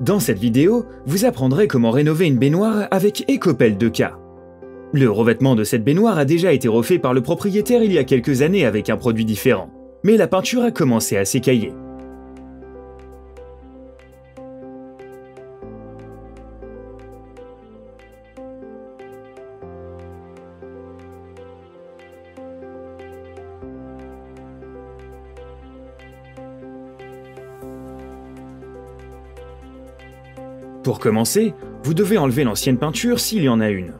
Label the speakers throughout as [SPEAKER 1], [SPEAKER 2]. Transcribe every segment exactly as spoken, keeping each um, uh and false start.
[SPEAKER 1] Dans cette vidéo, vous apprendrez comment rénover une baignoire avec Ecopel deux K. Le revêtement de cette baignoire a déjà été refait par le propriétaire il y a quelques années avec un produit différent, mais la peinture a commencé à s'écailler. Pour commencer, vous devez enlever l'ancienne peinture s'il y en a une.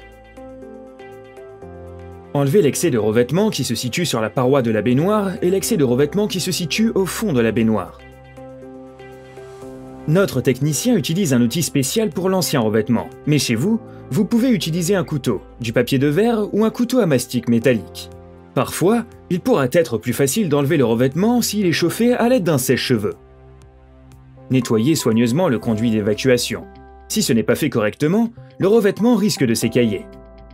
[SPEAKER 1] Enlevez l'excès de revêtement qui se situe sur la paroi de la baignoire et l'excès de revêtement qui se situe au fond de la baignoire. Notre technicien utilise un outil spécial pour l'ancien revêtement, mais chez vous, vous pouvez utiliser un couteau, du papier de verre ou un couteau à mastic métallique. Parfois, il pourra être plus facile d'enlever le revêtement s'il est chauffé à l'aide d'un sèche-cheveux. Nettoyez soigneusement le conduit d'évacuation. Si ce n'est pas fait correctement, le revêtement risque de s'écailler.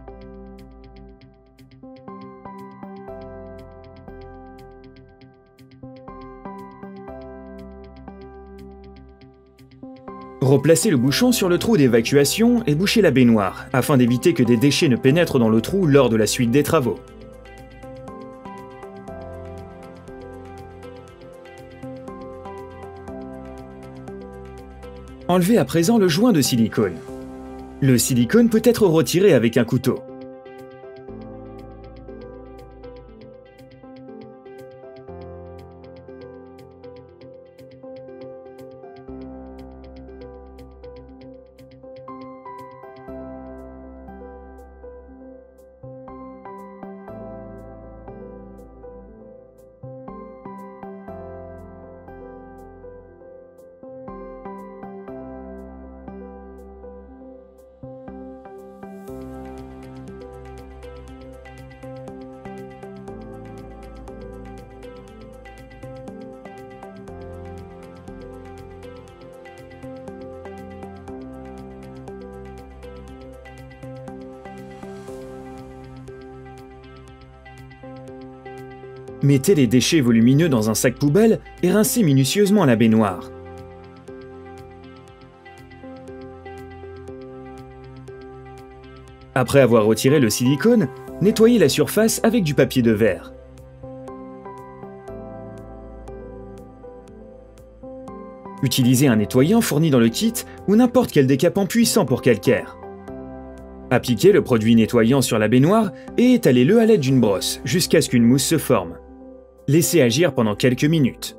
[SPEAKER 1] Replacez le bouchon sur le trou d'évacuation et bouchez la baignoire, afin d'éviter que des déchets ne pénètrent dans le trou lors de la suite des travaux. Enlevez à présent le joint de silicone. Le silicone peut être retiré avec un couteau. Mettez les déchets volumineux dans un sac poubelle et rincez minutieusement la baignoire. Après avoir retiré le silicone, nettoyez la surface avec du papier de verre. Utilisez un nettoyant fourni dans le kit ou n'importe quel décapant puissant pour calcaire. Appliquez le produit nettoyant sur la baignoire et étalez-le à l'aide d'une brosse jusqu'à ce qu'une mousse se forme. Laissez agir pendant quelques minutes.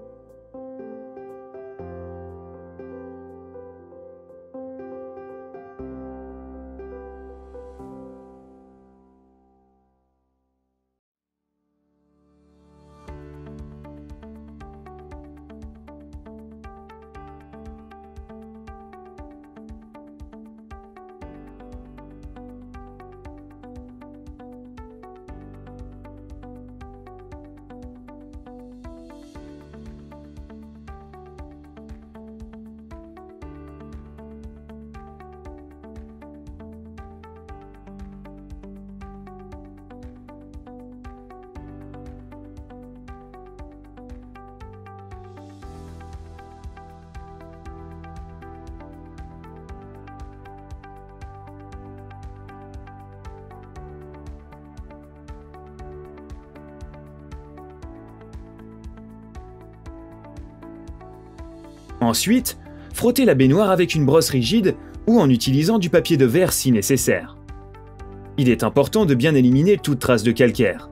[SPEAKER 1] Ensuite, frottez la baignoire avec une brosse rigide ou en utilisant du papier de verre si nécessaire. Il est important de bien éliminer toute trace de calcaire.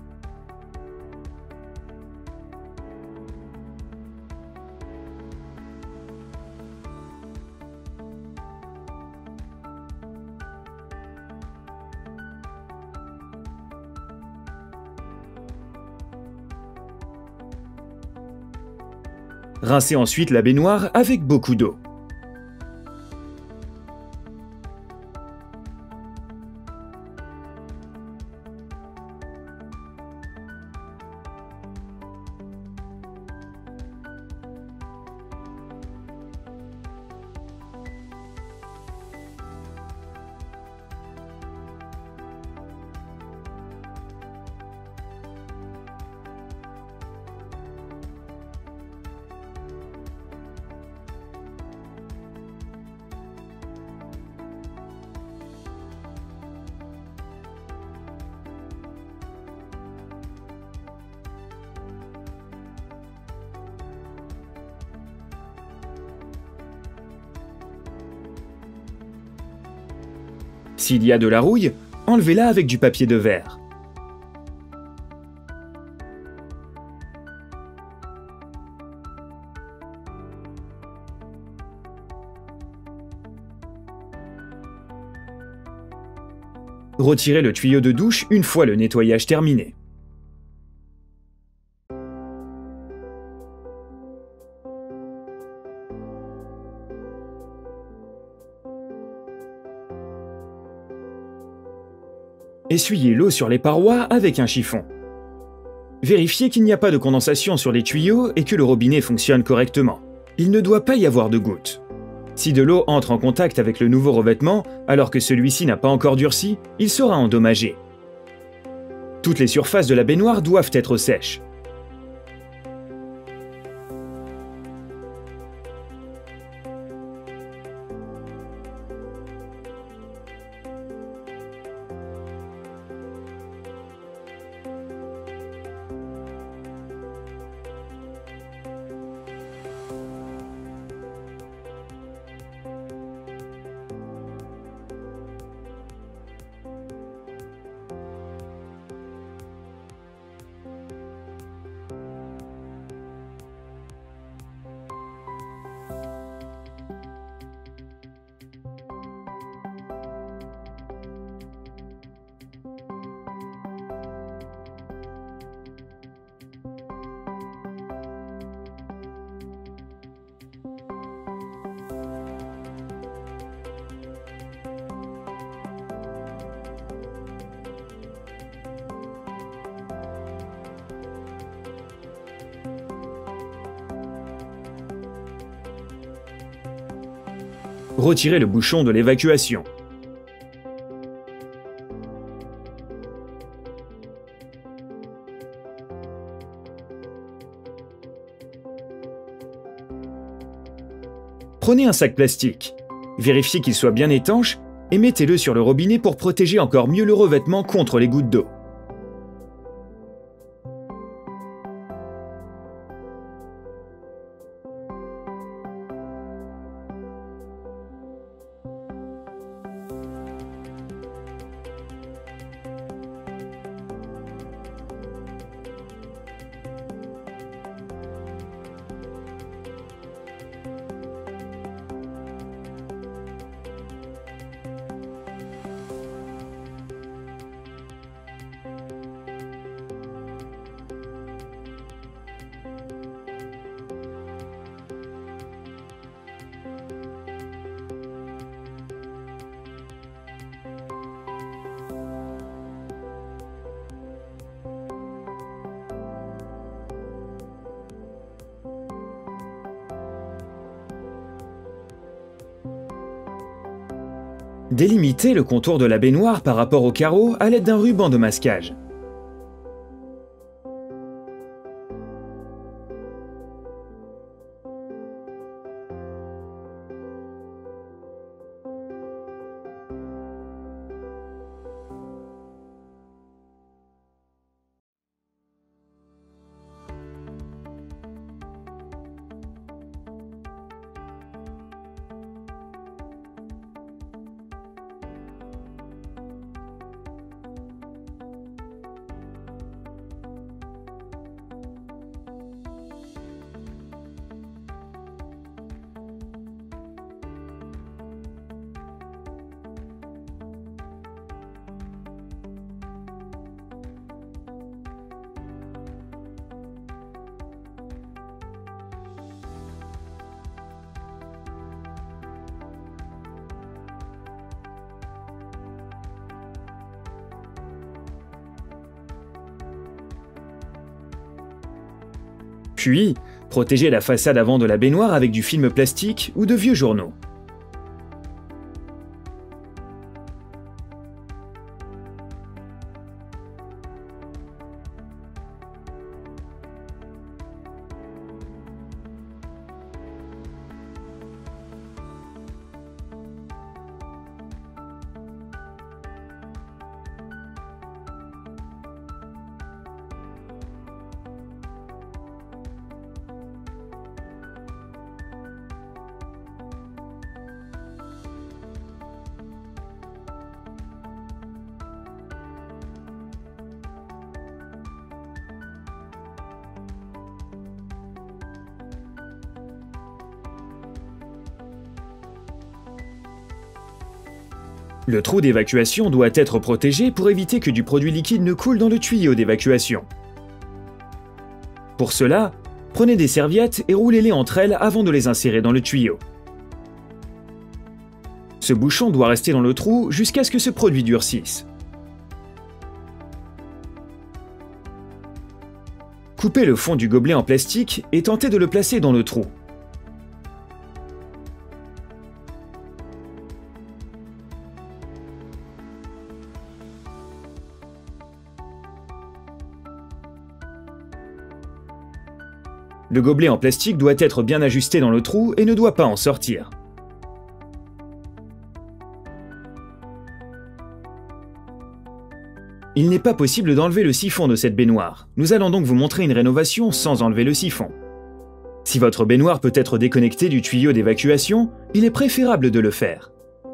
[SPEAKER 1] Rincez ensuite la baignoire avec beaucoup d'eau. S'il y a de la rouille, enlevez-la avec du papier de verre. Retirez le tuyau de douche une fois le nettoyage terminé. Essuyez l'eau sur les parois avec un chiffon. Vérifiez qu'il n'y a pas de condensation sur les tuyaux et que le robinet fonctionne correctement. Il ne doit pas y avoir de gouttes. Si de l'eau entre en contact avec le nouveau revêtement, alors que celui-ci n'a pas encore durci, il sera endommagé. Toutes les surfaces de la baignoire doivent être sèches. Retirez le bouchon de l'évacuation. Prenez un sac plastique. Vérifiez qu'il soit bien étanche et mettez-le sur le robinet pour protéger encore mieux le revêtement contre les gouttes d'eau. Délimitez le contour de la baignoire par rapport au carreau à l'aide d'un ruban de masquage. Puis, protégez la façade avant de la baignoire avec du film plastique ou de vieux journaux. Le trou d'évacuation doit être protégé pour éviter que du produit liquide ne coule dans le tuyau d'évacuation. Pour cela, prenez des serviettes et roulez-les entre elles avant de les insérer dans le tuyau. Ce bouchon doit rester dans le trou jusqu'à ce que ce produit durcisse. Coupez le fond du gobelet en plastique et tentez de le placer dans le trou. Le gobelet en plastique doit être bien ajusté dans le trou et ne doit pas en sortir. Il n'est pas possible d'enlever le siphon de cette baignoire. Nous allons donc vous montrer une rénovation sans enlever le siphon. Si votre baignoire peut être déconnectée du tuyau d'évacuation, il est préférable de le faire.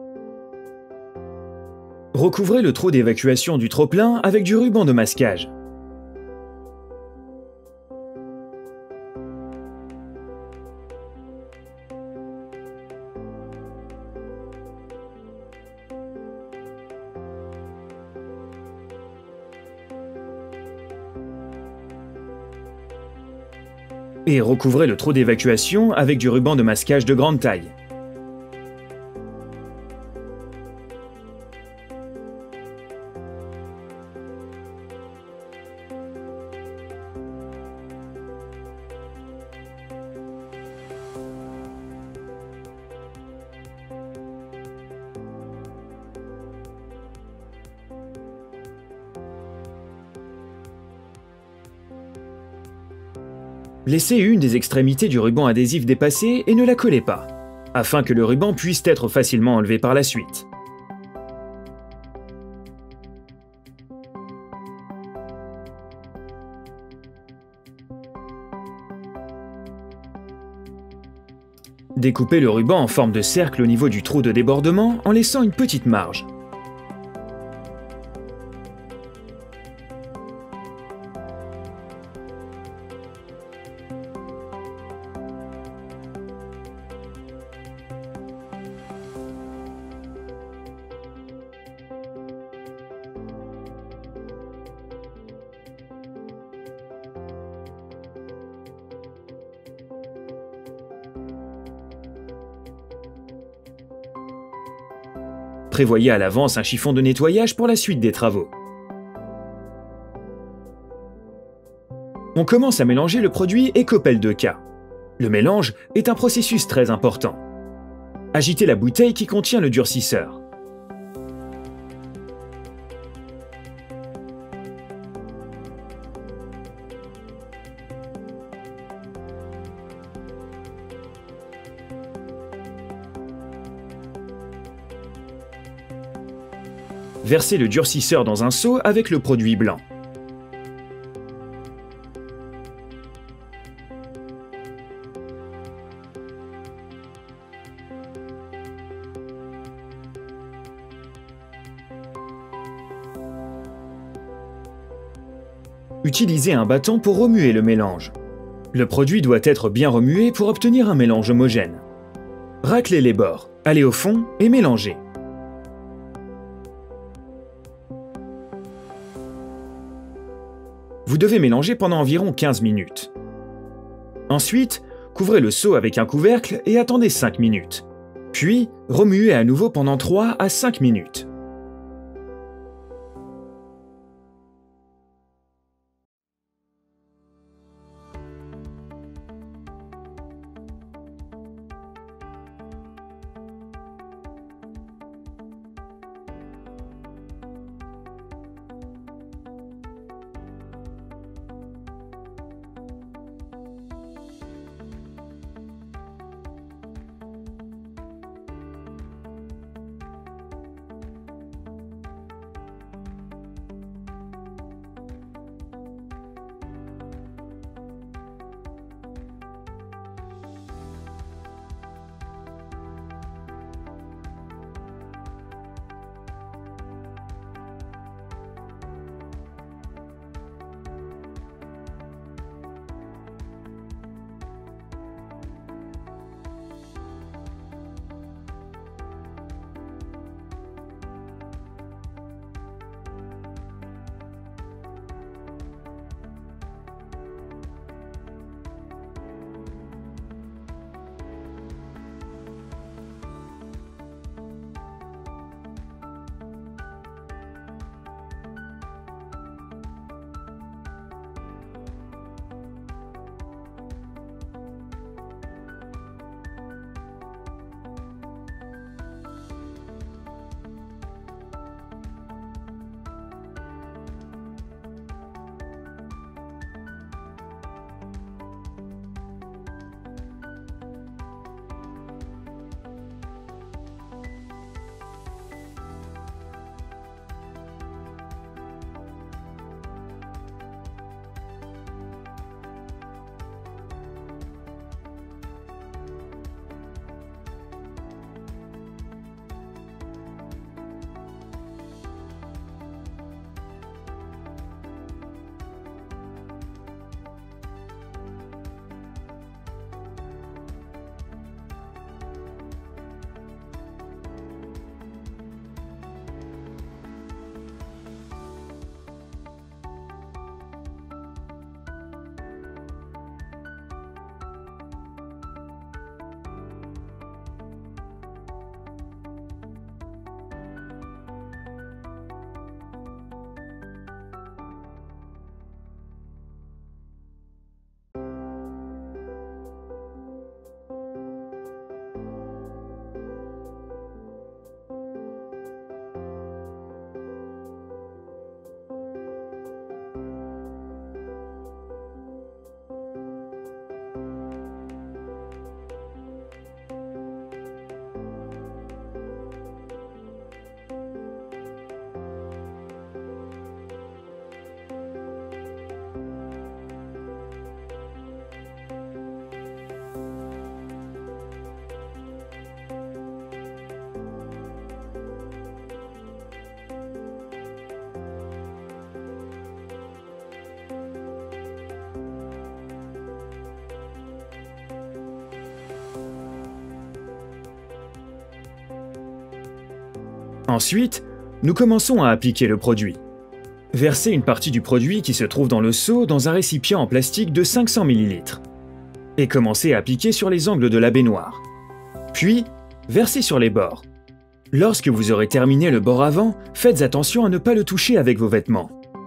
[SPEAKER 1] Recouvrez le trou d'évacuation du trop-plein avec du ruban de masquage. Et recouvrez le trou d'évacuation avec du ruban de masquage de grande taille. Laissez une des extrémités du ruban adhésif dépasser et ne la collez pas, afin que le ruban puisse être facilement enlevé par la suite. Découpez le ruban en forme de cercle au niveau du trou de débordement en laissant une petite marge. Prévoyez à l'avance un chiffon de nettoyage pour la suite des travaux. On commence à mélanger le produit Ecopel deux K. Le mélange est un processus très important. Agitez la bouteille qui contient le durcisseur. Versez le durcisseur dans un seau avec le produit blanc. Utilisez un bâton pour remuer le mélange. Le produit doit être bien remué pour obtenir un mélange homogène. Raclez les bords, allez au fond et mélangez. Vous devez mélanger pendant environ quinze minutes. Ensuite, couvrez le seau avec un couvercle et attendez cinq minutes. Puis, remuez à nouveau pendant trois à cinq minutes. Ensuite, nous commençons à appliquer le produit. Versez une partie du produit qui se trouve dans le seau dans un récipient en plastique de cinq cents millilitres. Et commencez à appliquer sur les angles de la baignoire. Puis, versez sur les bords. Lorsque vous aurez terminé le bord avant, faites attention à ne pas le toucher avec vos vêtements.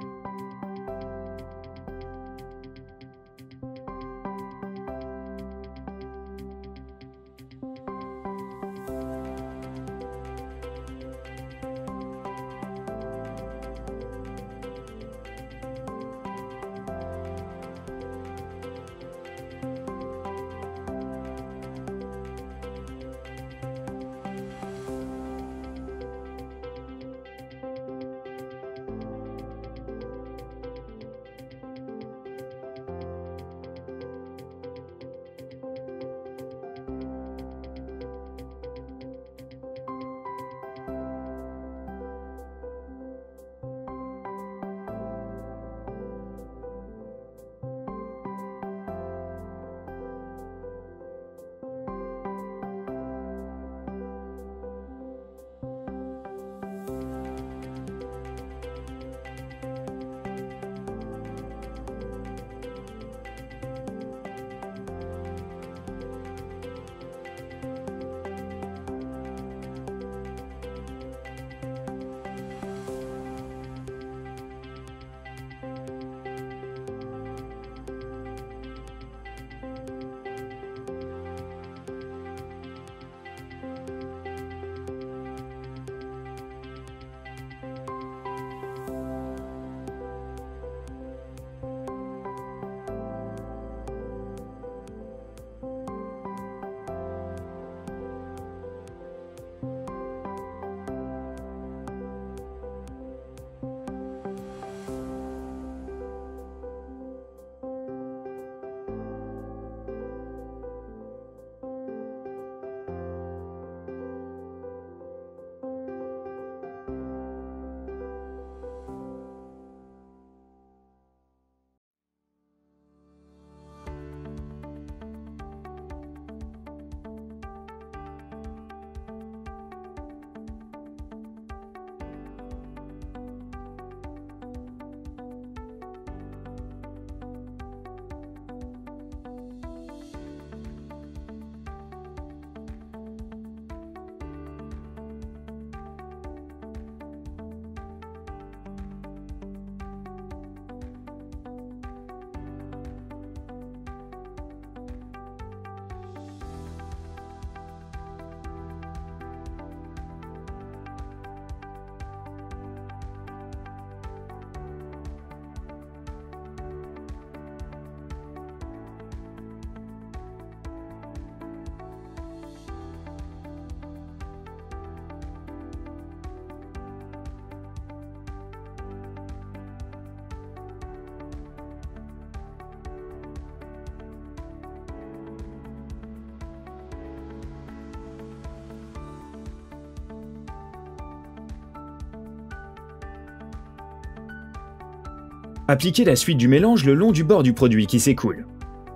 [SPEAKER 1] Appliquez la suite du mélange le long du bord du produit qui s'écoule.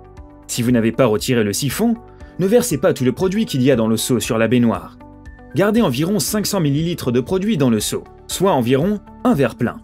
[SPEAKER 1] Si vous n'avez pas retiré le siphon, ne versez pas tout le produit qu'il y a dans le seau sur la baignoire. Gardez environ cinq cents millilitres de produit dans le seau, soit environ un verre plein.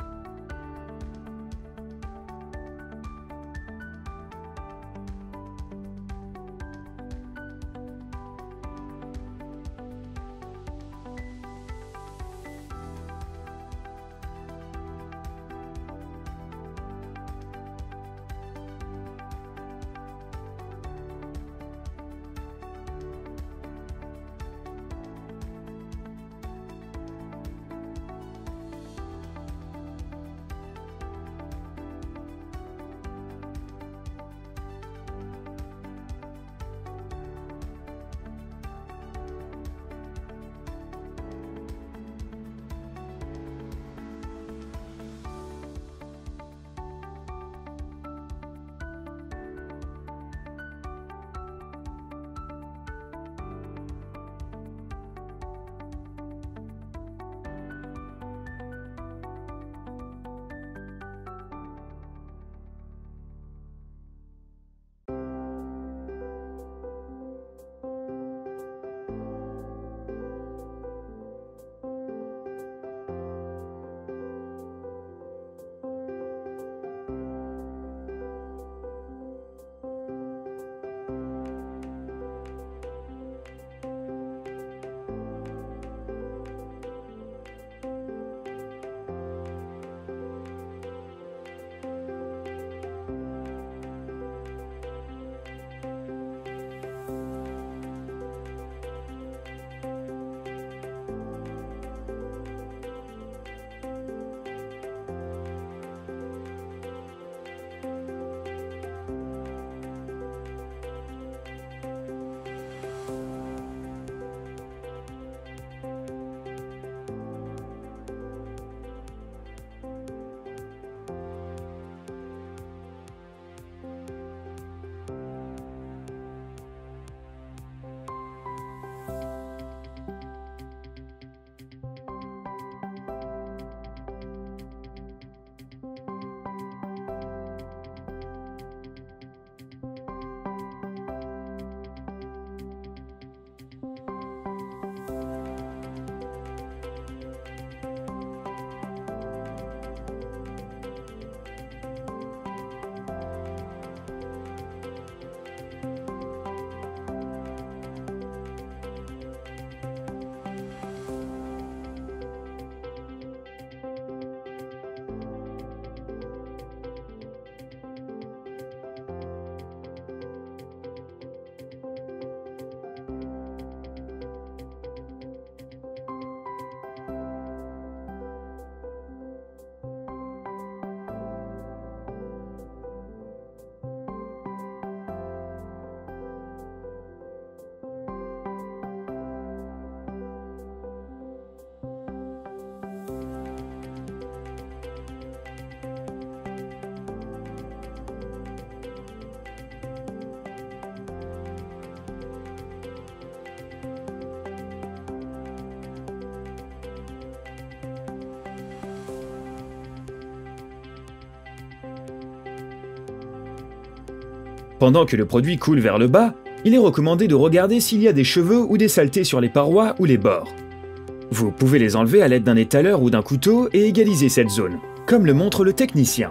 [SPEAKER 1] Pendant que le produit coule vers le bas, il est recommandé de regarder s'il y a des cheveux ou des saletés sur les parois ou les bords. Vous pouvez les enlever à l'aide d'un étaleur ou d'un couteau et égaliser cette zone, comme le montre le technicien.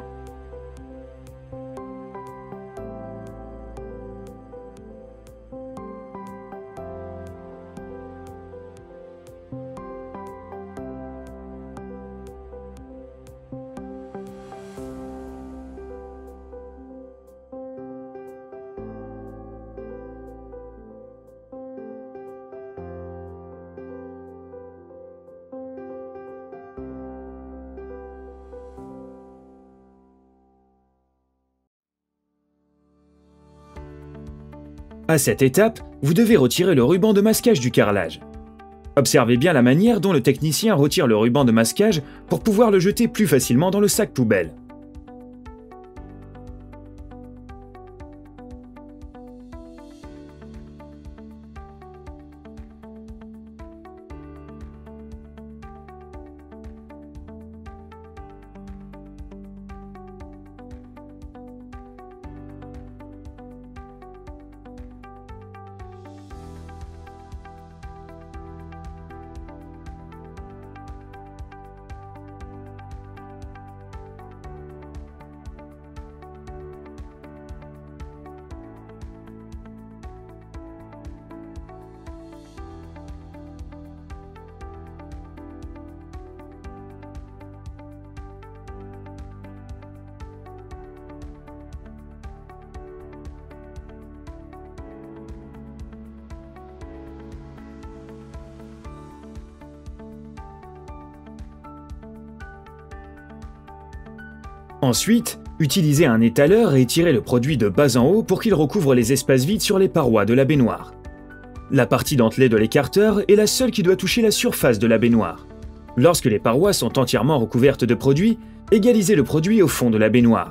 [SPEAKER 1] À cette étape, vous devez retirer le ruban de masquage du carrelage. Observez bien la manière dont le technicien retire le ruban de masquage pour pouvoir le jeter plus facilement dans le sac poubelle. Ensuite, utilisez un étaleur et étirez le produit de bas en haut pour qu'il recouvre les espaces vides sur les parois de la baignoire. La partie dentelée de l'écarteur est la seule qui doit toucher la surface de la baignoire. Lorsque les parois sont entièrement recouvertes de produit, égalisez le produit au fond de la baignoire.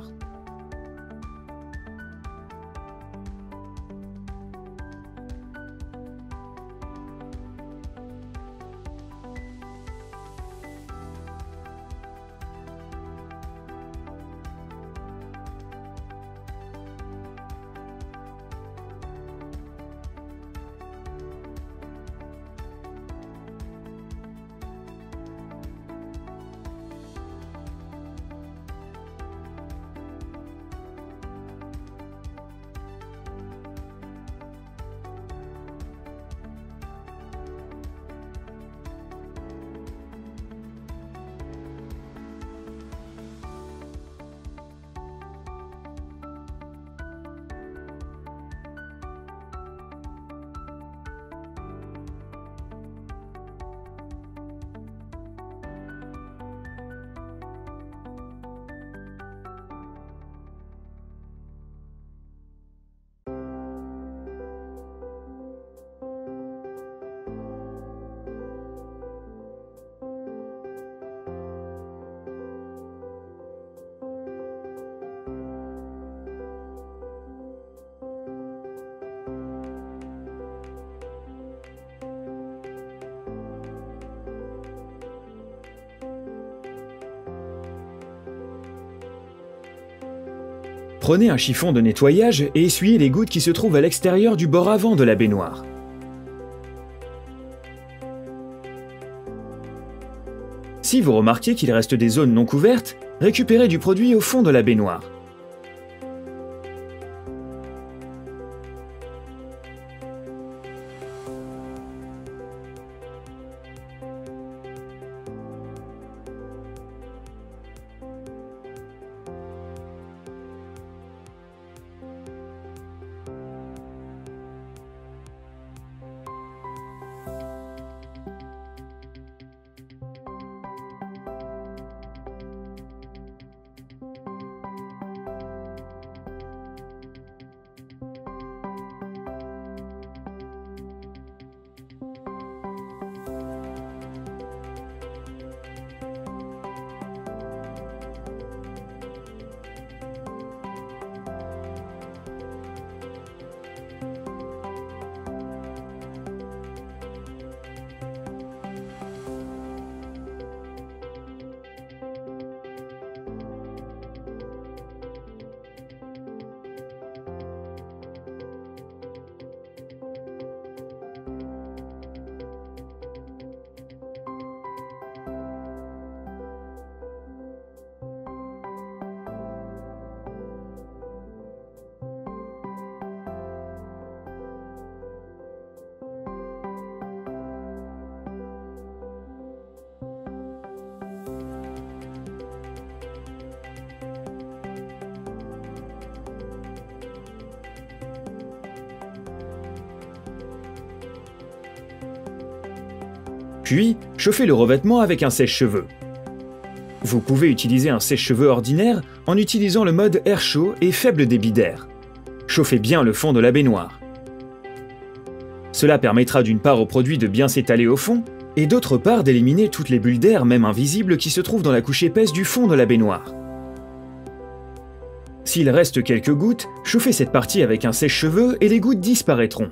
[SPEAKER 1] Prenez un chiffon de nettoyage et essuyez les gouttes qui se trouvent à l'extérieur du bord avant de la baignoire. Si vous remarquez qu'il reste des zones non couvertes, récupérez du produit au fond de la baignoire. Puis, chauffez le revêtement avec un sèche-cheveux. Vous pouvez utiliser un sèche-cheveux ordinaire en utilisant le mode air chaud et faible débit d'air. Chauffez bien le fond de la baignoire. Cela permettra d'une part au produit de bien s'étaler au fond, et d'autre part d'éliminer toutes les bulles d'air, même invisibles, qui se trouvent dans la couche épaisse du fond de la baignoire. S'il reste quelques gouttes, chauffez cette partie avec un sèche-cheveux et les gouttes disparaîtront.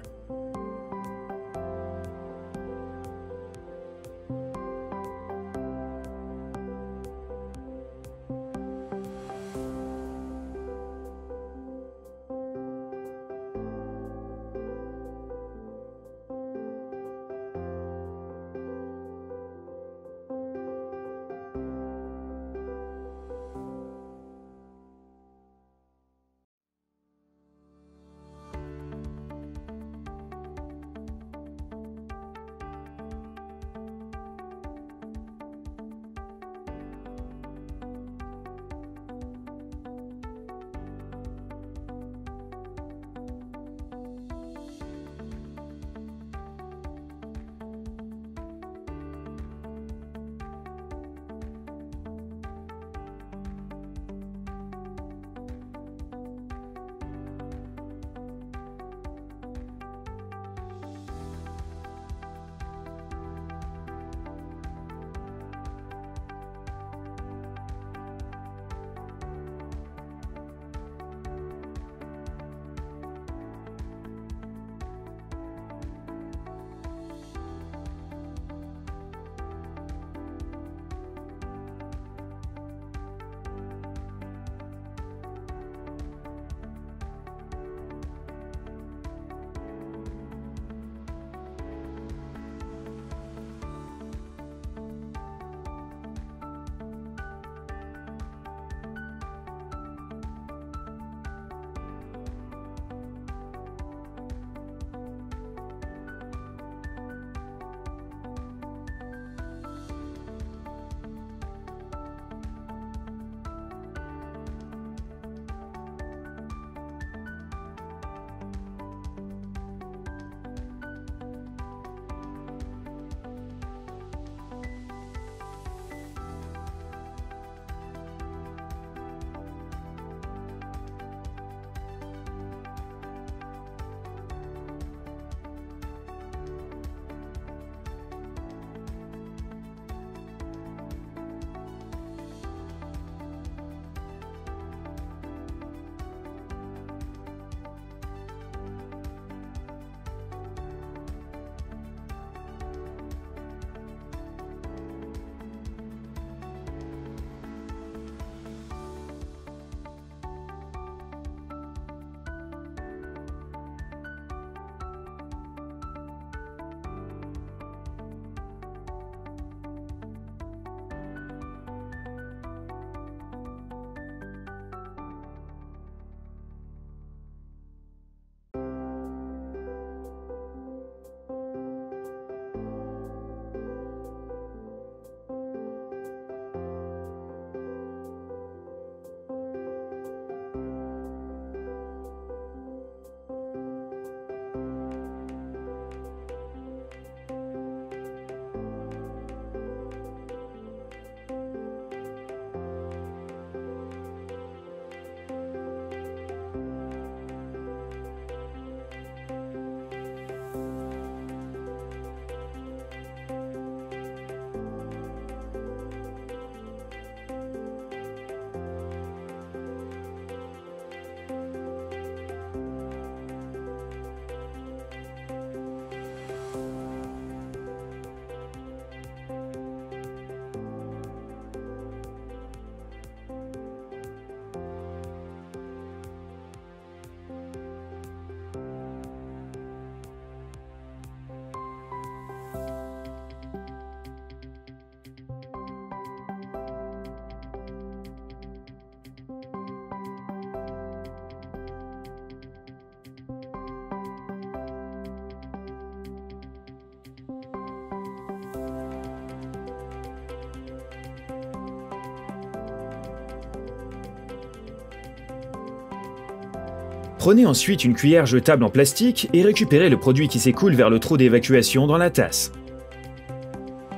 [SPEAKER 1] Prenez ensuite une cuillère jetable en plastique et récupérez le produit qui s'écoule vers le trou d'évacuation dans la tasse.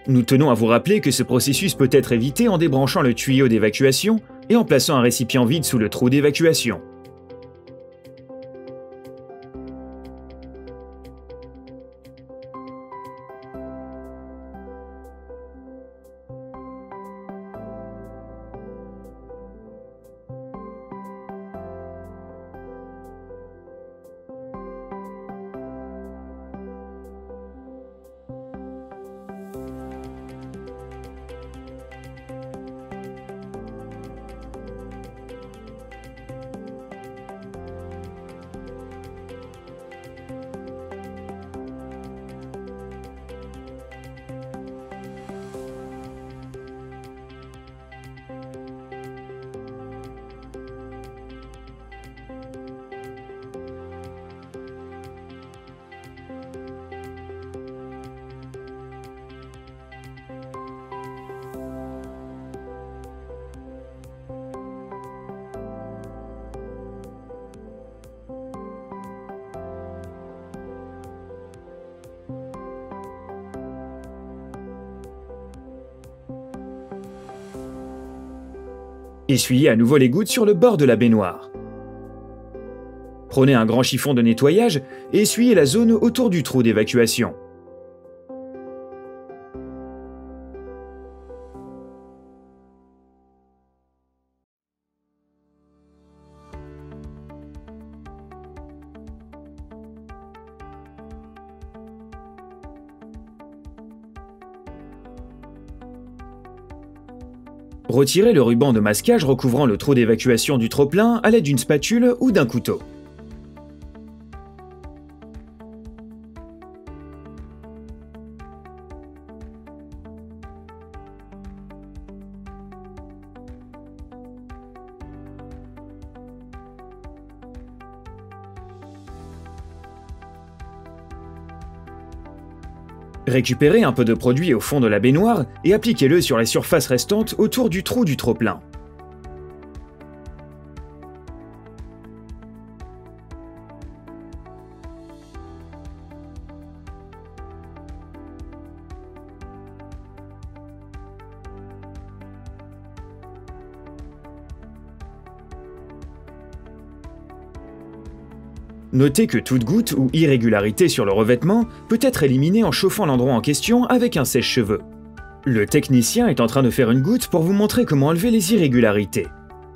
[SPEAKER 1] Nous tenons à vous rappeler que ce processus peut être évité en débranchant le tuyau d'évacuation et en plaçant un récipient vide sous le trou d'évacuation. Essuyez à nouveau les gouttes sur le bord de la baignoire. Prenez un grand chiffon de nettoyage et essuyez la zone autour du trou d'évacuation. Retirez le ruban de masquage recouvrant le trou d'évacuation du trop-plein à l'aide d'une spatule ou d'un couteau. Récupérez un peu de produit au fond de la baignoire et appliquez-le sur les surfaces restantes autour du trou du trop-plein. Notez que toute goutte ou irrégularité sur le revêtement peut être éliminée en chauffant l'endroit en question avec un sèche-cheveux. Le technicien est en train de faire une goutte pour vous montrer comment enlever les irrégularités.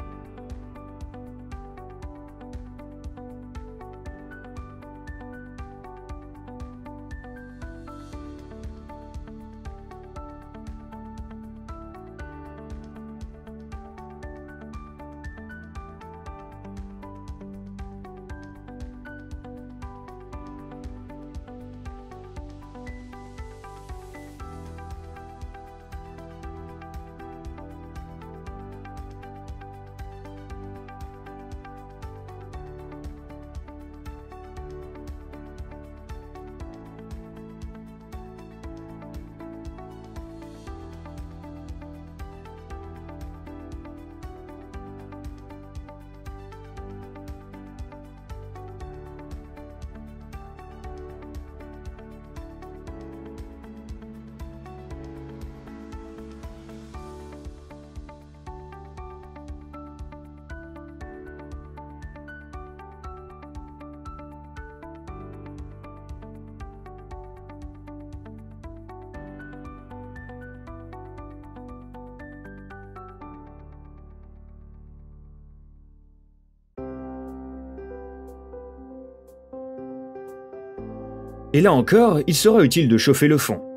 [SPEAKER 1] Et là encore, il sera utile de chauffer le fond.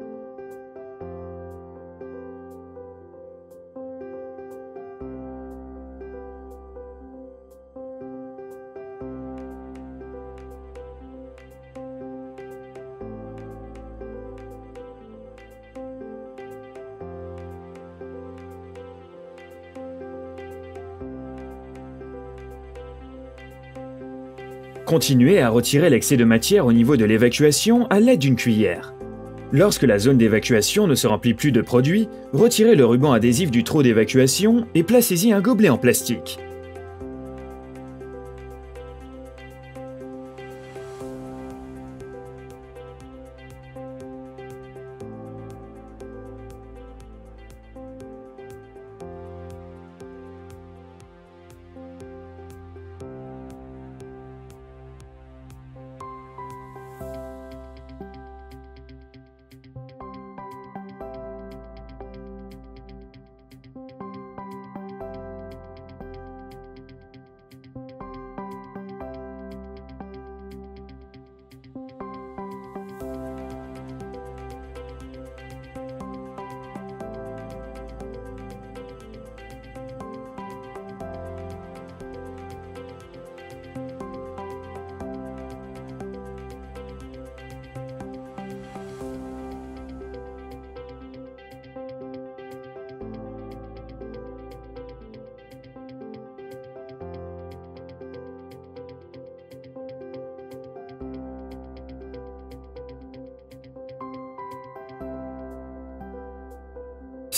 [SPEAKER 1] Continuez à retirer l'excès de matière au niveau de l'évacuation à l'aide d'une cuillère. Lorsque la zone d'évacuation ne se remplit plus de produit, retirez le ruban adhésif du trou d'évacuation et placez-y un gobelet en plastique.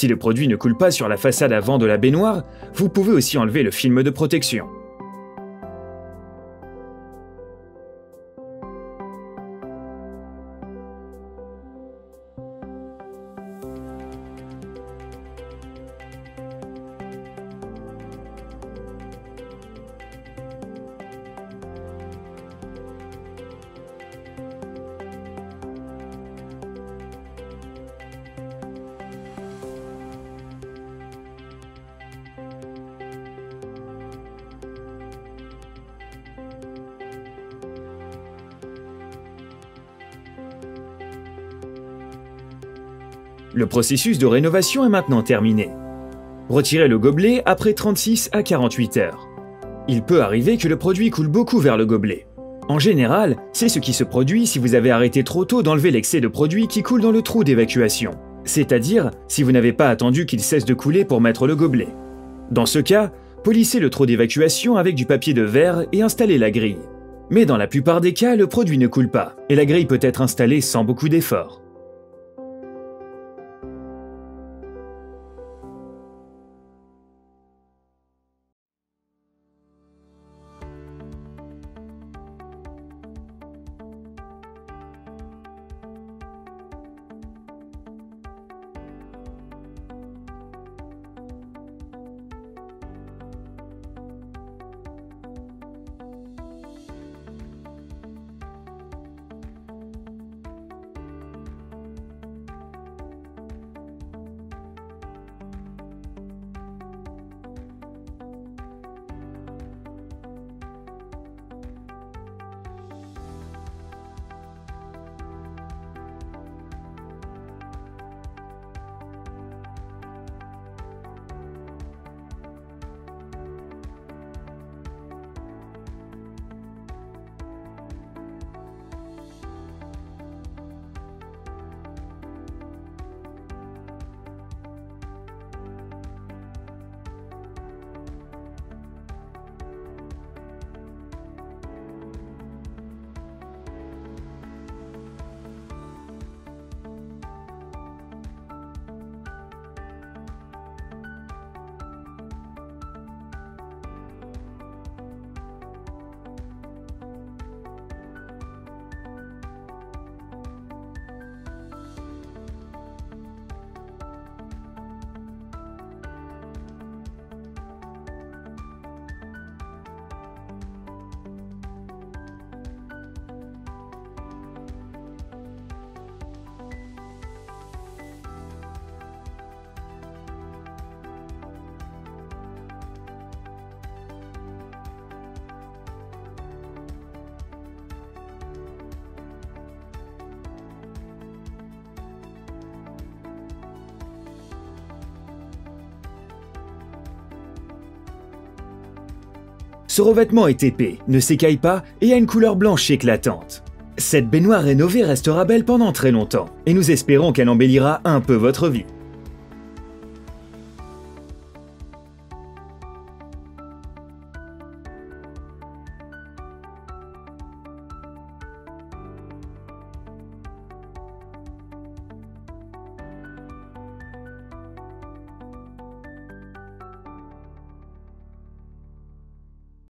[SPEAKER 1] Si le produit ne coule pas sur la façade avant de la baignoire, vous pouvez aussi enlever le film de protection. Le processus de rénovation est maintenant terminé. Retirez le gobelet après trente-six à quarante-huit heures. Il peut arriver que le produit coule beaucoup vers le gobelet. En général, c'est ce qui se produit si vous avez arrêté trop tôt d'enlever l'excès de produit qui coule dans le trou d'évacuation, c'est-à-dire si vous n'avez pas attendu qu'il cesse de couler pour mettre le gobelet. Dans ce cas, polissez le trou d'évacuation avec du papier de verre et installez la grille. Mais dans la plupart des cas, le produit ne coule pas et la grille peut être installée sans beaucoup d'effort. Ce revêtement est épais, ne s'écaille pas et a une couleur blanche éclatante. Cette baignoire rénovée restera belle pendant très longtemps et nous espérons qu'elle embellira un peu votre vie.